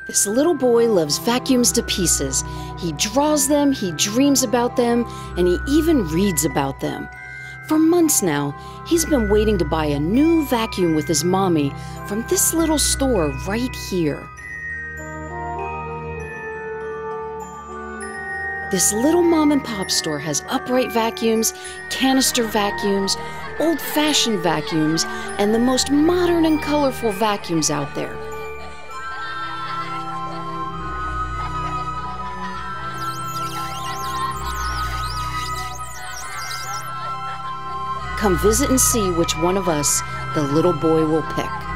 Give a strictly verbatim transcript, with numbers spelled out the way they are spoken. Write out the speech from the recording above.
This little boy loves vacuums to pieces. He draws them, he dreams about them, and he even reads about them. For months now, he's been waiting to buy a new vacuum with his mommy from this little store right here. This little mom and pop store has upright vacuums, canister vacuums, old-fashioned vacuums, and the most modern and colorful vacuums out there. Come visit and see which one of us the little boy will pick.